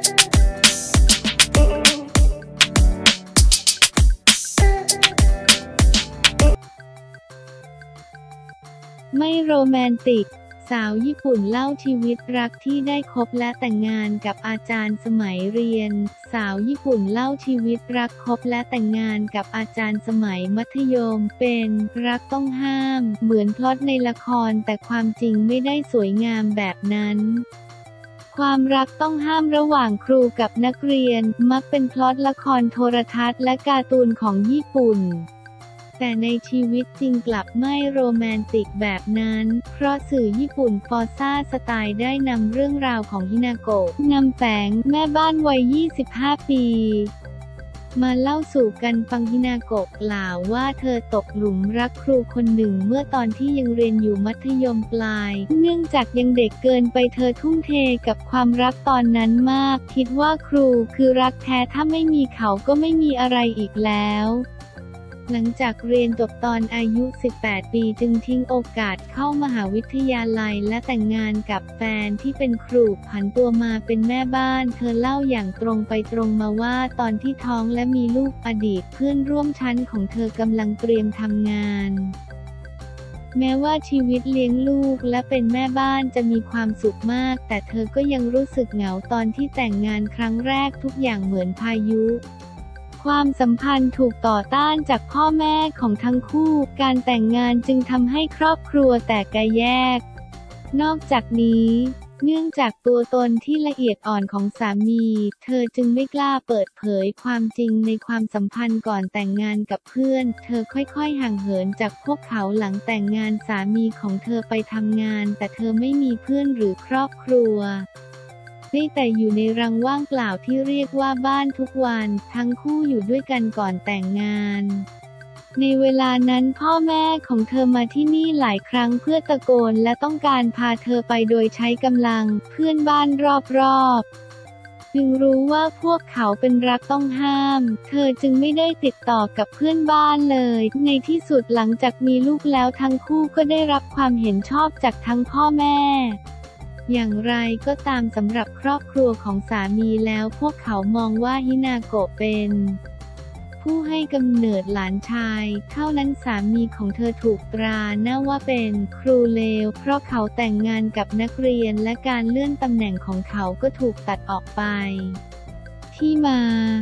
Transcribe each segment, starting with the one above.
ไม่โรแมนติกสาวญี่ปุ่นเล่าชีวิตรักที่ได้คบและแต่งงานกับอาจารย์สมัยเรียนสาวญี่ปุ่นเล่าชีวิตรักคบและแต่งงานกับอาจารย์สมัยมัธยมเป็นรักต้องห้ามเหมือนพล็อตในละครแต่ความจริงไม่ได้สวยงามแบบนั้นความรักต้องห้ามระหว่างครูกับนักเรียนมักเป็นพล็อตละครโทรทัศน์และการ์ตูนของญี่ปุ่นแต่ในชีวิตจริงกลับไม่โรแมนติกแบบนั้นเพราะสื่อญี่ปุ่นฟอร์ซ่าสไตล์ได้นำเรื่องราวของฮินาโกะนำแฝงแม่บ้านวัย 25 ปีมาเล่าสู่กันฟังฮินาโกะกล่าวว่าเธอตกหลุมรักครูคนหนึ่งเมื่อตอนที่ยังเรียนอยู่มัธยมปลายเนื่องจากยังเด็กเกินไปเธอทุ่มเทกับความรักตอนนั้นมากคิดว่าครูคือรักแท้ถ้าไม่มีเขาก็ไม่มีอะไรอีกแล้วหลังจากเรียนจบตอนอายุ 18 ปีจึงทิ้งโอกาสเข้ามหาวิทยาลัยและแต่งงานกับแฟนที่เป็นครูผันตัวมาเป็นแม่บ้านเธอเล่าอย่างตรงไปตรงมาว่าตอนที่ท้องและมีลูกอดีตเพื่อนร่วมชั้นของเธอกำลังเตรียมทำงานแม้ว่าชีวิตเลี้ยงลูกและเป็นแม่บ้านจะมีความสุขมากแต่เธอก็ยังรู้สึกเหงาตอนที่แต่งงานครั้งแรกทุกอย่างเหมือนพายุความสัมพันธ์ถูกต่อต้านจากพ่อแม่ของทั้งคู่การแต่งงานจึงทำให้ครอบครัวแตกแยกนอกจากนี้เนื่องจากตัวตนที่ละเอียดอ่อนของสามีเธอจึงไม่กล้าเปิดเผยความจริงในความสัมพันธ์ก่อนแต่งงานกับเพื่อนเธอค่อยๆห่างเหินจากพวกเขาหลังแต่งงานสามีของเธอไปทำงานแต่เธอไม่มีเพื่อนหรือครอบครัวได้แต่อยู่ในรังว่างเปล่าที่เรียกว่าบ้านทุกวันทั้งคู่อยู่ด้วยกันก่อนแต่งงานในเวลานั้นพ่อแม่ของเธอมาที่นี่หลายครั้งเพื่อตะโกนและต้องการพาเธอไปโดยใช้กำลังเพื่อนบ้านรอบๆจึงรู้ว่าพวกเขาเป็นรักต้องห้ามเธอจึงไม่ได้ติดต่อกับเพื่อนบ้านเลยในที่สุดหลังจากมีลูกแล้วทั้งคู่ก็ได้รับความเห็นชอบจากทั้งพ่อแม่อย่างไรก็ตามสำหรับครอบครัวของสามีแล้วพวกเขามองว่าฮินาโกะเป็นผู้ให้กำเนิดหลานชายเท่านั้นสามีของเธอถูกตราหน้าว่าเป็นครูเลวเพราะเขาแต่งงานกับนักเรียนและการเลื่อนตำแหน่งของเขาก็ถูกตัดออกไปที่มา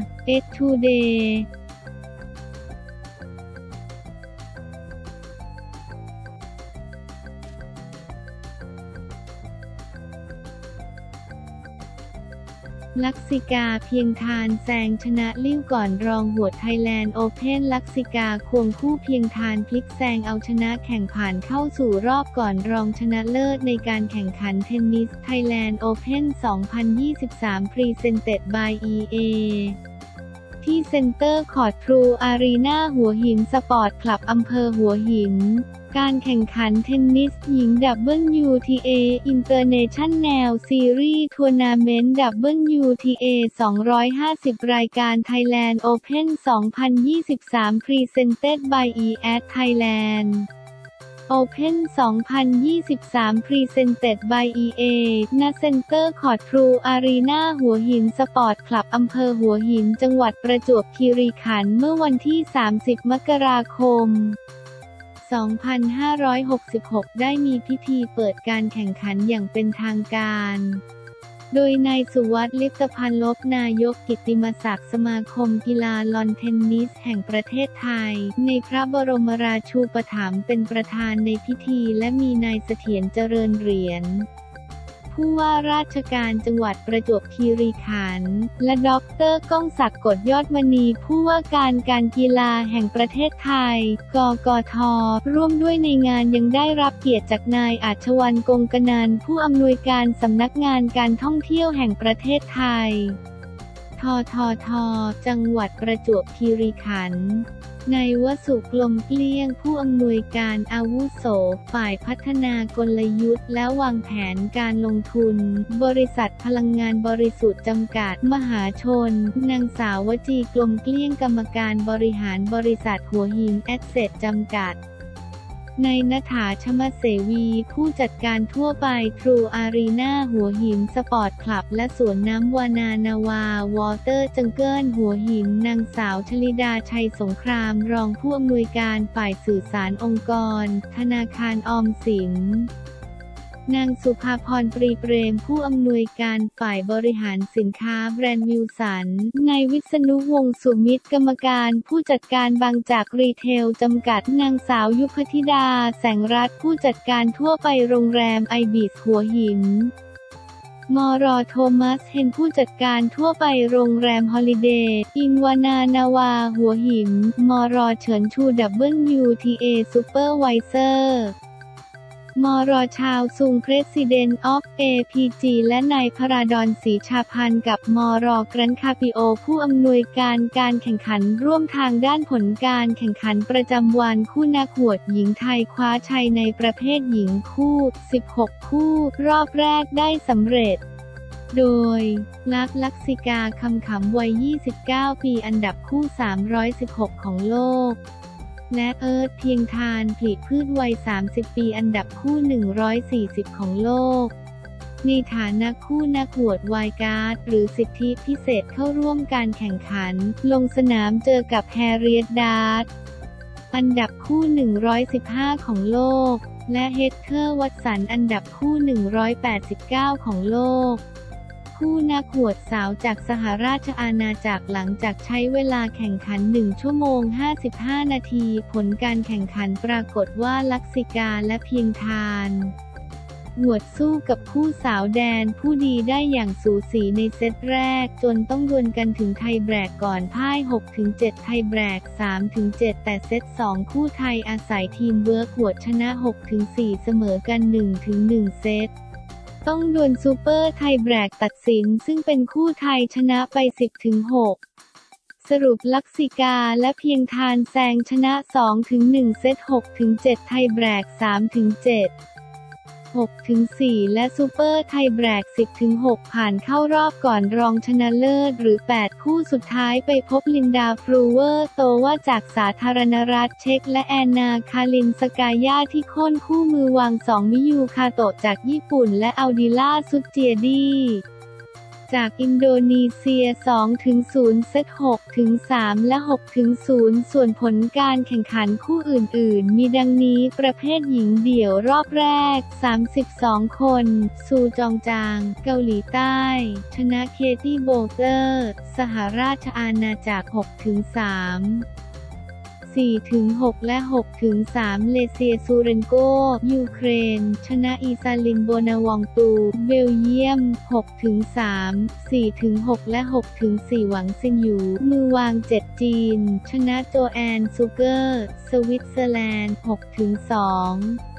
Todayลักษิกาเพียงทานแซงชนะลิ่วก่อนรองหัวไทยแลนด์โอเพ่นลักษิกาควงคู่เพียงทานพลิกแซงเอาชนะแข่งผ่านเข้าสู่รอบก่อนรองชนะเลิศในการแข่งขันเทนนิสไทยแลนด์โอเพ่น 2023 Presented by EA ที่เซ็นเตอร์คอร์ตทรูอารีนาหัวหินสปอร์ตคลับอำเภอหัวหินการแข่งขันเทนนิสหญิง WTA International Series Tournament WTA 250 รายการ Thailand Open 2023 Presented by EA Thailand Open 2023 Presented by EA ณ เซ็นเตอร์คอร์ตทรูอารีนาหัวหินสปอร์ตคลับอำเภอหัวหินจังหวัดประจวบคีรีขันธ์เมื่อวันที่ 30 มกราคม2566 ได้มีพิธีเปิดการแข่งขันอย่างเป็นทางการโดยนายสุวัฒน์ ลิปตพันลบนายกกิตติมศักดิ์สมาคมกีฬาลอนเทนนิสแห่งประเทศไทยในพระบรมราชูปถัมภ์เป็นประธานในพิธีและมีนายเสถียรเจริญเหรียญผู้ว่าราชการจังหวัดประจวบคีรีขันธ์และดร.ก้องศักดิ์กฎยอดมณีผู้ว่าการกีฬาแห่งประเทศไทยกกท.ร่วมด้วยในงานยังได้รับเกียรติจากนายอาชวรรณ กงกนันท์ผู้อำนวยการสำนักงานการท่องเที่ยวแห่งประเทศไทยททท.จังหวัดประจวบคีรีขันธ์นายวสุกลมเกลี้ยงผู้อำนวยการอาวุโสฝ่ายพัฒนากลยุทธ์และวางแผนการลงทุนบริษัทพลังงานบริสุทธิ์จำกัดมหาชนนางสาววจีกลมเกลี้ยงกรรมการบริหารบริษัทหัวหินแอสเซทจำกัดในณฐา ชมเสวี ผู้จัดการทั่วไป ทรู อารีนา หัวหิน สปอร์ตคลับ และสวนน้ำวานานาวา วอเตอร์ จังเกิล หัวหิน นางสาว ชลิดา ชัยสงคราม รองผู้อำนวยการฝ่ายสื่อสารองค์กร ธนาคารออมสิน นางสุภาพร ปรีเปรม ผู้อำนวยการฝ่ายบริหารสินค้าแบรนด์วิลสัน นายวิษณุ วงศ์สุมิตร กรรมการผู้จัดการบางจากรีเทลจำกัด นางสาว ยุพธิดา แสงรัตน์ ผู้จัดการทั่วไปโรงแรมไอบิสหัวหิน มร. โทมัส เฮน ผู้จัดการทั่วไปโรงแรมฮอลิเดย์ อินวานานาวา หัวหิน มร. เฉินชู WTA ซูเปอร์ไวเซอร์มร. ชาวซุง President of APG และนายพราดล ศรีชาพันธ์กับมร. แกรนด์คาปิโอ ผู้อำนวยการการแข่งขันร่วมทางด้านผลการแข่งขันประจำวันคู่นักหวดหญิงไทยคว้าชัยในประเภทหญิงคู่ 16 คู่ รอบแรกได้สำเร็จ โดย ลักษิกา คำขำวัย 29 ปีอันดับคู่ 316 ของโลก และเอิร์ธ เพียงทาน ผลิพืชวัย 30 ปีอันดับคู่ 140 ของโลก ในฐานะคู่นักหวดไวล์การ์ดหรือสิทธิพิเศษเข้าร่วมการแข่งขัน ลงสนามเจอกับแฮร์ริเอต ดาร์ตอันดับคู่ 115 ของโลก และเฮเธอร์ วัตสันอันดับคู่ 189 ของโลก คู่นักหวดสาวจากสหราชอาณาจักรหลังจากใช้เวลาแข่งขัน 1 ชั่วโมง 55 นาที ผลการแข่งขันปรากฏว่าลักษิกาและเพียงทานหวดสู้กับคู่สาวแดนผู้ดีได้อย่างสูสีในเซตแรกจนต้องดวลกันถึงไทยแบรกก่อนพ่าย 6-7 ไทยแบรก 3-7 แต่เซต 2 คู่ไทยอาศัยทีมเวิร์คหวดชนะ 6-4 เสมอกัน 1-1 เซตต้องดวลซูเปอร์ไทยแบรกตัดสินซึ่งเป็นคู่ไทยชนะไป 10-6 สรุปลักษิกาและเพียงทานแซงชนะ 2-1 เซต 6-7 ไทยแบรก 3-7 6-4 และซูเปอร์ไทยแบรก 10-6 ผ่านเข้ารอบก่อนรองชนะเลิศหรือ 8 คู่สุดท้ายไปพบลินดา ฟรูเวอร์โตวาจากสาธารณรัฐเช็กและแอนนา คาลินสกาย่าที่โค่นคู่มือวาง 2 มิยูคาโตะจากญี่ปุ่นและอัลดิล่า ซุดเจียดีจากอินโดนีเซีย 2-0 เซต 6-3 และ 6-0 ส่วนผลการแข่งขันคู่อื่นๆมีดังนี้ประเภทหญิงเดี่ยวรอบแรก 32 คน ซูจองจาง เกาหลีใต้ ชนะเคตี้โบเกอร์ สหราชอาณาจักร 6-3 4-6 และ 6-3 เลเซีย ซูเรนโก ยูเครน ชนะอีซาลิน โบนาวองตู เบลเยียม 6-3 4-6 และ 6-4 หวังซินหยู มือวาง 7 จีน ชนะโจแอน ซูเกอร์ สวิตเซอร์แลนด์ 6-2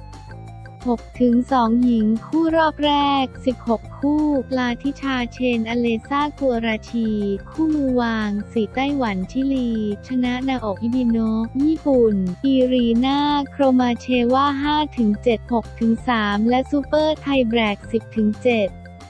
6-2 หญิงคู่รอบแรก 16 คู่ลาทิชา เชน อเลซ่า กัวราชี คู่มือวาง 4 ไต้หวัน ชิลี ชนะนาโอะ อิบิโนะ ญี่ปุ่น อีรีนา โครมาเชวา 5-7 6-3 และซูเปอร์ไทยแบรก 10-7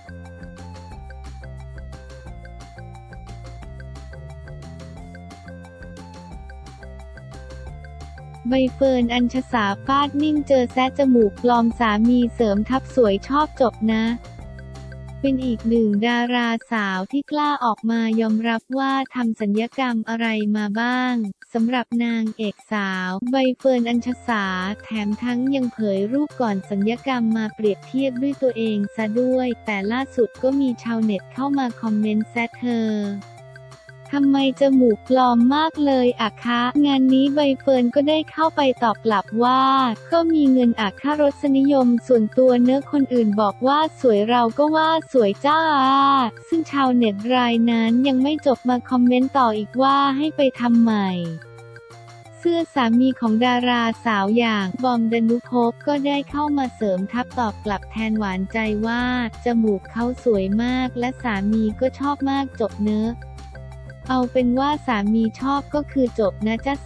ใบเฟิร์น อัญชสาฟาดนิ่งเจอแซะจมูกปลอมสามีเสริมทับสวยชอบจบนะ เป็นอีกหนึ่งดาราสาวที่กล้าออกมายอมรับว่าทำศัลยกรรมอะไรมาบ้างสำหรับนางเอกสาวใบเฟิร์น อัญชสาแถมทั้งยังเผยรูปก่อนศัลยกรรมมาเปรียบเทียบด้วยตัวเองซะด้วยแต่ล่าสุดก็มีชาวเน็ตเข้ามาคอมเมนต์แซะเธอทำไมจมูกปลอมมากเลยอะคะงานนี้ใบเฟิร์นก็ได้เข้าไปตอบกลับว่าก็มีเงินอักค่ารสนิยมส่วนตัวเนอะคนอื่นบอกว่าสวยเราก็ว่าสวยจ้าซึ่งชาวเน็ตรายนั้นยังไม่จบมาคอมเมนต์ต่ออีกว่าให้ไปทำใหม่เสื้อสามีของดาราสาวอย่างบอม ดนุภพก็ได้เข้ามาเสริมทับตอบกลับแทนหวานใจว่าจมูกเขาสวยมากและสามีก็ชอบมากจบเนอะเอาเป็นว่าสามีชอบก็คือจบนะจ๊ะ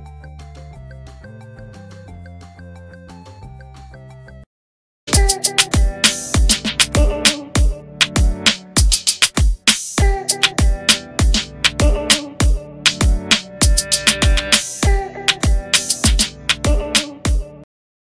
สาวๆ